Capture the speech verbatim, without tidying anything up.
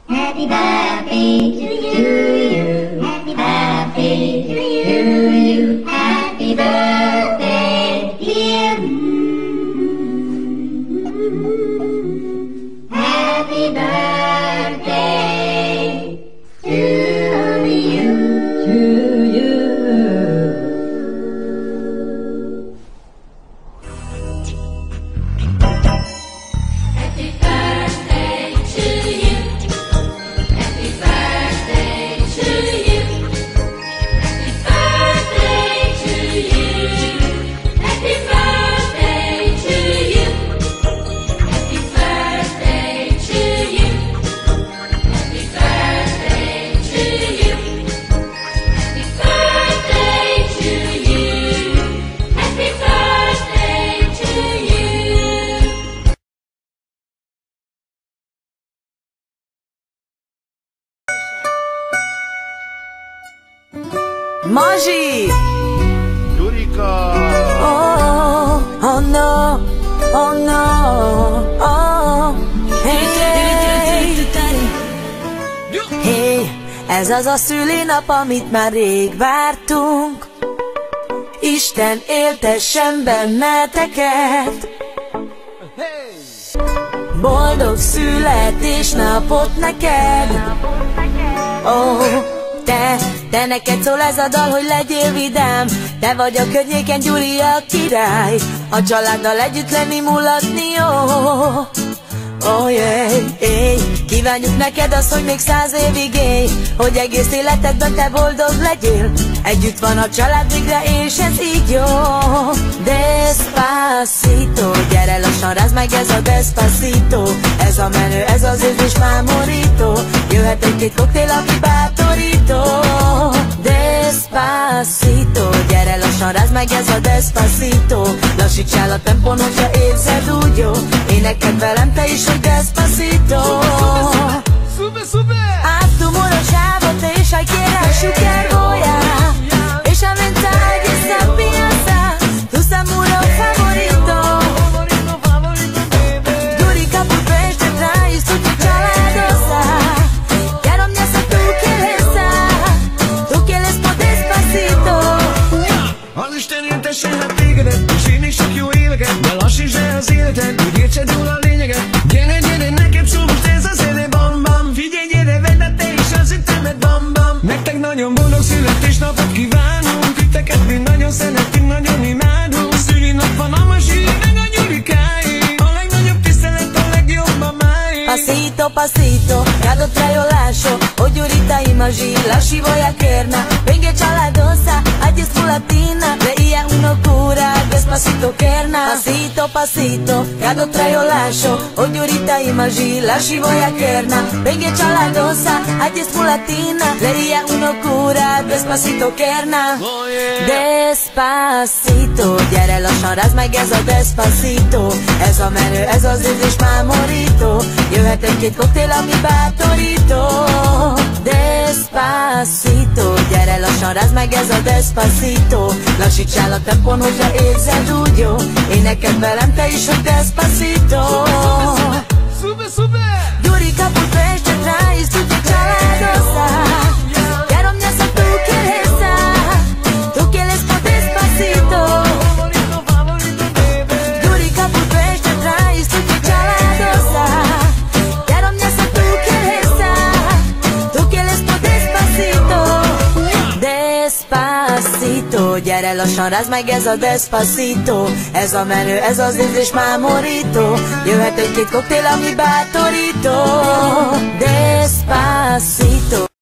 Happy birthday to you. Happy birthday to you. Happy birthday, dear. Happy birthday to you. To you. Happy birthday to you. Happy birthday to you. Happy birthday to you. Happy birthday to you. Happy birthday to you. Happy birthday to you. Happy birthday to you. Happy birthday to you. Mazsi! Jurika! Oh, oh no, oh no, oh, hey, hey, ez az a szülinap, amit már rég vártunk. Isten éltessen benneteket. Boldog születésnapot neked. Oh, te, te neked szól ez a dal, hogy legyél vidám. Te vagy a környéken Gyuri a király. A családdal együtt lenni, mulatni, oh, oh yeah, yeah. Kívánjuk neked azt, hogy még száz évig élj, hogy egész életedben te boldog legyél. Együtt van a család végre, és ez így jó. Despacito, gyere lassan, rázd meg, ez a Despacito. Ez a menő, ez az érzés mámorító. Jöhet egy-két koktél, aki bátorító. Despacito, gyere lassan, rázd meg, ez a Despacito. Lassítsál a tempón, hogyha érzed úgy jó. Énekeld velem te is, hogy Despacito. Super, super! Haz tu muro sávot és a quiera que voy a ella mensaje esa piensa tu samuro favorito. Favorito, favorito, baby! Jurika pulpește trai su tu chaladosa. Quiero me hacer tu quieres, tu quieres por Despacito. Az Isten éltessen hát tégedet, és én is sok jó éveket. De lassítsd el az életed, hogy értsed jól a lényeget. Gyere, gyere, neked szól most ez a zene, bam, bam. Figyelj, gyere, vedd a te is az ütemet, bam, bam. Nektek nagyon boldog születésnapot kívánunk. Titeket mi nagyon szeretünk, nagyon imádunk. Szülinap van a Mazsi, meg a Gyurikáé. A legnagyobb tisztelet, a legjobb a máé. Pasito, pasito, cada trae olacho. Oh, Yurita y Mazsi, la chivoya querna. Venga chaladosa, allí es latina. Veía una cura, Despacito querna. Pasito, pasito, cada trae olacho. Oh, Yurita y Mazsi, la chivoya querna. Venga chaladosa, allí es latina. Veía una cura, Despacito querna. Oh, yeah. Despacito, gyere lassan, rázd meg, ez a Despacito. Ez a menő, ez az érzés mámorító. Jöhet egy-két koktél, ami bátorító. Despacito, gyere lassan, rázd meg, ez a Despacito. Lassítsál a tempón, hogyha érzed úgy jó. Énekeld velem te is, hogy Despacito. Super, super! Jurika pulpește trai su tu chaladosa. Quiero me hacer tu quieres, tu quieres por Despacito. Favorito, favorito, baby! Jurika pulpește trai su tu chaladosa. Quiero me hacer tu quieres, tu quieres por Despacito. Despacito, gyere lassan, rázd meg, ez a Despacito. Ez a menő, ez az érzés mámorító. Jöhet egy-két koktél, ami bátorító. Despacito.